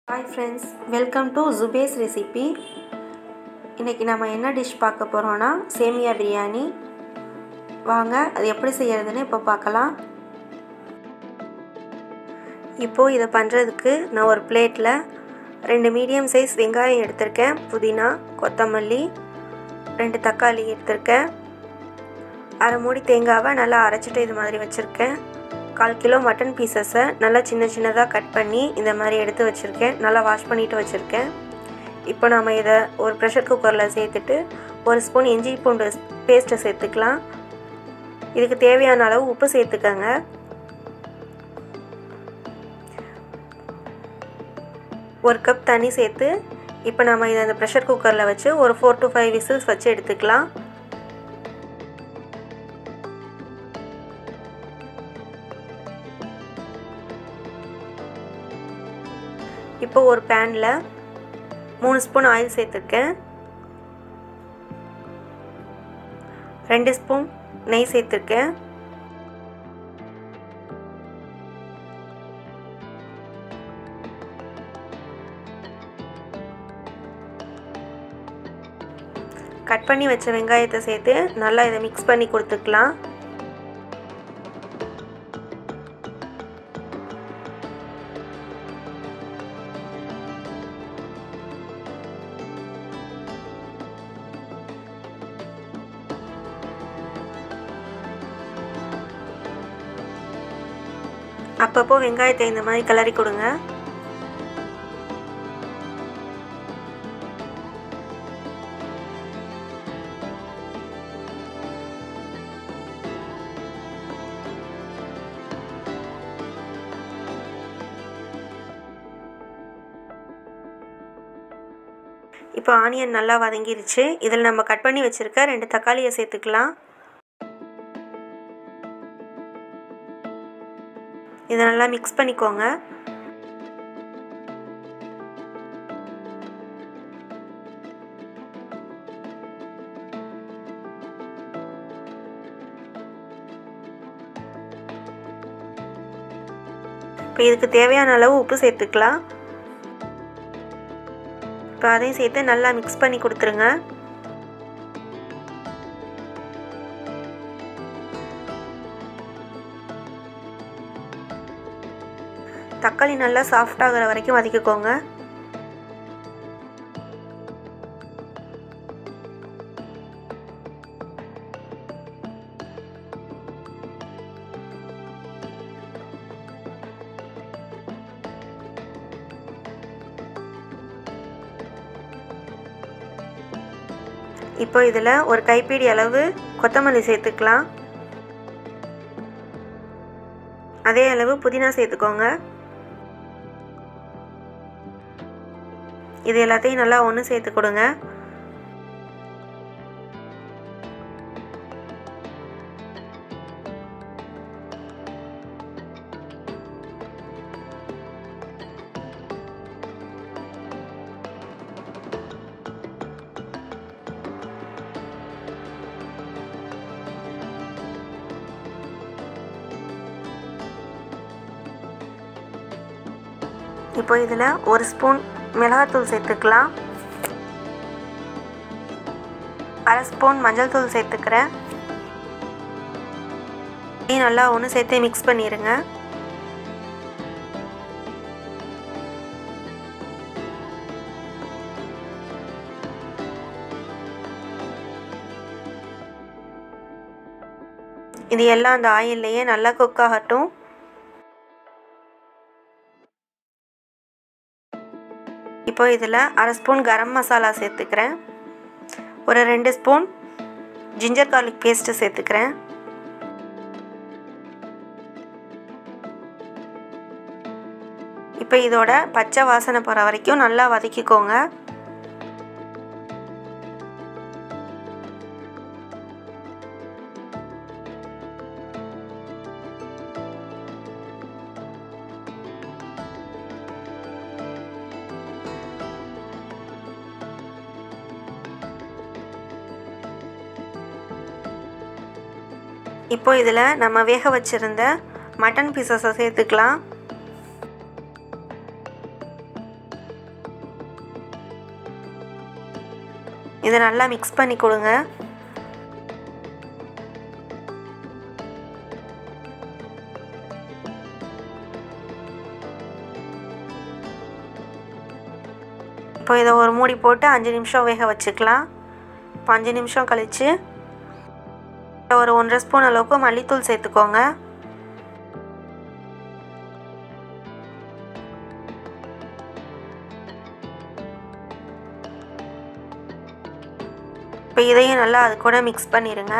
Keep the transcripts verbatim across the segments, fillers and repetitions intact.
Hi friends, welcome to Zubay's recipe. இன்னைக்கு நாம என்ன டிஷ் பார்க்க போறோம்னா சேமியா பிரியாணி. வாங்க அது எப்படி செய்யறதுன்னு இப்ப பார்க்கலாம். இப்போ இத பண்றதுக்கு நான் ஒரு பிளேட்ல ரெண்டு மீடியம் சைஸ் வெங்காயம் எடுத்துர்க்கேன், புதினா, கொத்தமல்லி, ரெண்டு தக்காளி எடுத்துர்க்கேன். அரை மூடி தேங்காவை நல்லா அரைச்சிட்டு இது மாதிரி வச்சிருக்கேன். கால் கிலோ மட்டன் பீசஸை நல்லா சின்ன சின்னதாக கட் பண்ணி இந்த மாதிரி எடுத்து வச்சுருக்கேன். நல்லா வாஷ் பண்ணிவிட்டு வச்சுருக்கேன். இப்போ நாம் இதை ஒரு ப்ரெஷர் குக்கரில் சேர்த்துட்டு ஒரு ஸ்பூன் இஞ்சி பூண்டு பேஸ்ட்டை சேர்த்துக்கலாம். இதுக்கு தேவையான அளவு உப்பு சேர்த்துக்கங்க. ஒரு கப் தண்ணி சேர்த்து இப்போ நம்ம இதை அந்த ப்ரெஷர் குக்கரில் வச்சு ஒரு ஃபோர் டு ஃபைவ் விசில்ஸ் வச்சு எடுத்துக்கலாம். இப்போ ஒரு பேனில் மூணு ஸ்பூன் ஆயில் சேர்த்துருக்கேன். ரெண்டு ஸ்பூன் நெய் சேர்த்துருக்கேன். கட் பண்ணி வச்ச வெங்காயத்தை சேர்த்து நல்லா இதை மிக்ஸ் பண்ணி கொடுத்துக்கலாம். அப்பப்போ வெங்காயத்தை இந்த மாதிரி கிளறி கொடுங்க. இப்போ ஆனியன் நல்லா வதங்கிருச்சு. இதில் நம்ம கட் பண்ணி வச்சிருக்க ரெண்டு தக்காளியை சேர்த்துக்கலாம். இதை நல்லா மிக்ஸ் பண்ணிக்கோங்க. இப்போ இதுக்கு தேவையான அளவு உப்பு சேர்த்துக்கலாம். இப்போ அதையும் சேர்த்து நல்லா மிக்ஸ் பண்ணி கொடுத்துருங்க. தக்காளி நல்லா சாஃப்ட் ஆகிற வரைக்கும் வதக்கிக்கோங்க. இப்போ இதில் ஒரு கைப்பிடி அளவு கொத்தமல்லி சேர்த்துக்கலாம். அதே அளவு புதினா சேர்த்துக்கோங்க. இது எல்லாத்தையும் நல்லா ஒன்று சேர்த்து கொடுங்க. இப்போ இதில் ஒரு ஸ்பூன் மிளகாத்தூள் சேர்த்துக்கலாம். அரை ஸ்பூன் மஞ்சள் தூள் சேர்த்துக்கிறேன். நல்லா ஒன்று சேர்த்து மிக்ஸ் பண்ணிடுங்க. இது எல்லாம் அந்த ஆயில்லையே நல்லா குக் ஆகட்டும். இப்போ இதில் அரை ஸ்பூன் கரம் மசாலா சேர்த்துக்கிறேன். ஒரு ரெண்டு ஸ்பூன் ஜிஞ்சர் கார்லிக் பேஸ்ட்டு சேர்த்துக்கிறேன். இப்போ இதோட பச்சை வாசனை போகிற வரைக்கும் நல்லா வதக்கிக்கோங்க. இப்போ இதில் நம்ம வேக வச்சிருந்த மட்டன் பீசஸை சேர்த்துக்கலாம். இதை நல்லா மிக்ஸ் பண்ணி கொடுங்க. இப்போ இதை ஒரு மூடி போட்டு அஞ்சு நிமிஷம் வேக வச்சுக்கலாம். இப்போ அஞ்சு நிமிஷம் கழித்து ஒரு ஒன்றரை ஸ்பூன் அளவுக்கு மல்லித்தூள் சேர்த்துக்கோங்க. இப்போ இதையும் நல்லா அது கூட மிக்ஸ் பண்ணிடுங்க.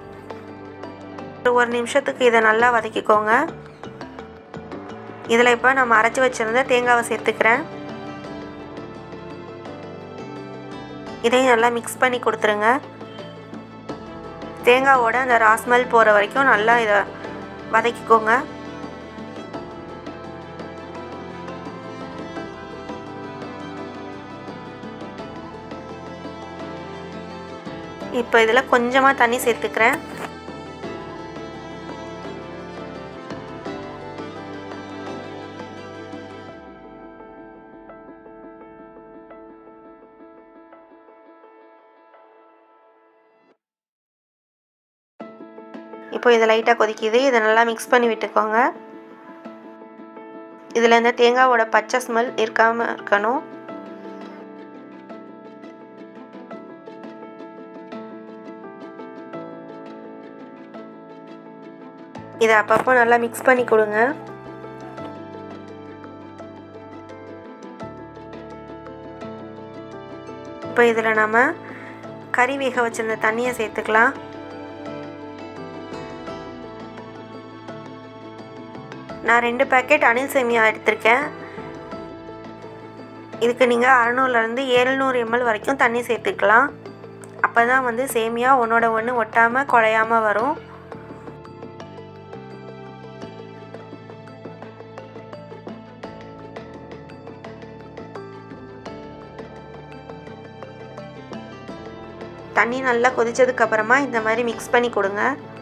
ஒரு நிமிஷத்துக்கு இதை நல்லா வதக்கிக்கோங்க. இதில் இப்போ நம்ம அரைச்சி வச்சுருந்த தேங்காவை சேர்த்துக்கிறேன். இதையும் நல்லா மிக்ஸ் பண்ணி கொடுத்துருங்க. தேங்காவோட அந்த ராஸ்மெல் போகிற வரைக்கும் நல்லா இதை வதக்கிக்கோங்க. இப்போ இதில் கொஞ்சமாக தண்ணி சேர்த்துக்கிறேன். இப்போ இதை லைட்டாக கொதிக்குது. இதை நல்லா மிக்ஸ் பண்ணி விட்டுக்கோங்க. இதில் இந்த தேங்காவோட பச்சை ஸ்மெல் இருக்காமல் இருக்கணும். இதை அப்பப்போ நல்லா மிக்ஸ் பண்ணி கொடுங்க. இப்போ இதில் நம்ம கறி வேக வச்சிருந்த தண்ணியை சேர்த்துக்கலாம். நான் ரெண்டு பேக்கெட் அணில் சேமியா எடுத்திருக்கேன். இதுக்கு நீங்கள் அறநூறுலேருந்து எழுநூறு எம்எல் வரைக்கும் தண்ணி சேர்த்துக்கலாம். அப்போ தான் வந்து சேமியா ஒன்றோட ஒன்று ஒட்டாமல் குழையாமல் வரும். தண்ணி நல்லா கொதிச்சதுக்கப்புறமா இந்த மாதிரி மிக்ஸ் பண்ணி கொடுங்க.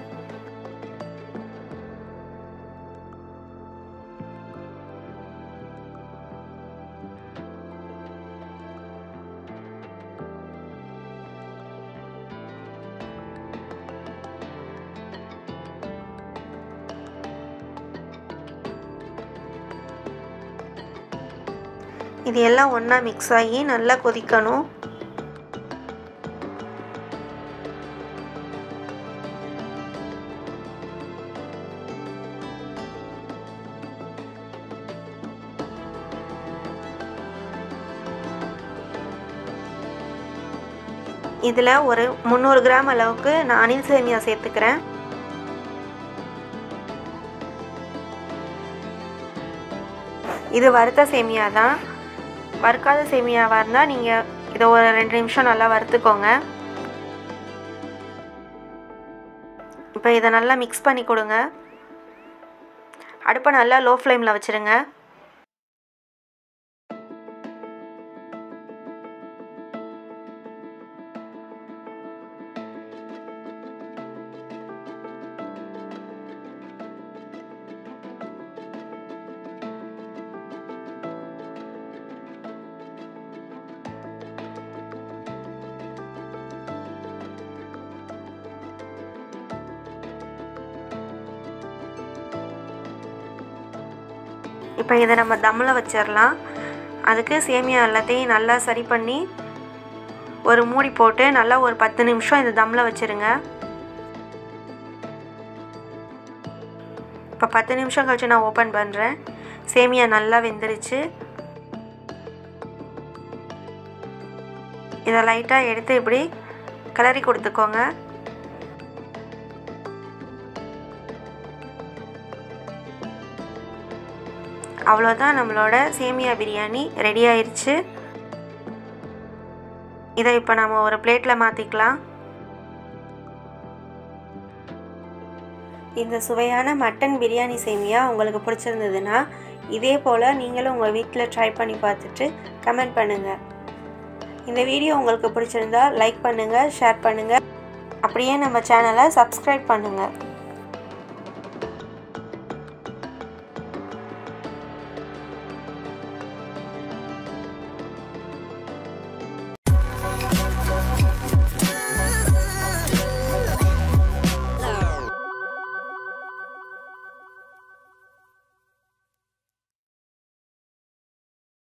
இது எல்லாம் ஒன்றா மிக்ஸ் ஆகி நல்லா கொதிக்கணும். இதில் ஒரு முந்நூறு கிராம் அளவுக்கு நான் அணில் சேமியா சேர்த்துக்கிறேன். இது வறுத்த சேமியா தான். வறுக்காத சேமியாவாக இருந்தால் நீங்கள் இதை ஒரு ரெண்டு நிமிஷம் நல்லா வறுத்துக்கோங்க. இப்போ இதை நல்லா மிக்ஸ் பண்ணி கொடுங்க. அடுப்பை நல்லா லோ ஃப்ளேமில் வச்சுருங்க. இப்போ இதை நம்ம தம்மில் வச்சிடலாம். அதுக்கு சேமியா எல்லாத்தையும் நல்லா சரி பண்ணி ஒரு மூடி போட்டு நல்லா ஒரு பத்து நிமிஷம் இதை தம்மில் வச்சுருங்க. இப்போ பத்து நிமிஷம் கழிச்சு நான் ஓப்பன் பண்ணுறேன். சேமியா நல்லா வெந்துருச்சு. இதை லைட்டாக எடுத்து இப்படி கிளறி கொடுத்துக்கோங்க. அவ்வளோதான், நம்மளோட சேமியா பிரியாணி ரெடி ஆயிடுச்சு. இதை இப்போ நம்ம ஒரு பிளேட்டில் மாற்றிக்கலாம். இந்த சுவையான மட்டன் பிரியாணி சேமியா உங்களுக்கு பிடிச்சிருந்ததுன்னா இதே போல் நீங்களும் உங்கள் வீட்டில் ட்ரை பண்ணி பார்த்துட்டு கமெண்ட் பண்ணுங்கள். இந்த வீடியோ உங்களுக்கு பிடிச்சிருந்தா லைக் பண்ணுங்கள், ஷேர் பண்ணுங்கள், அப்படியே நம்ம சேனலை சப்ஸ்கிரைப் பண்ணுங்கள்.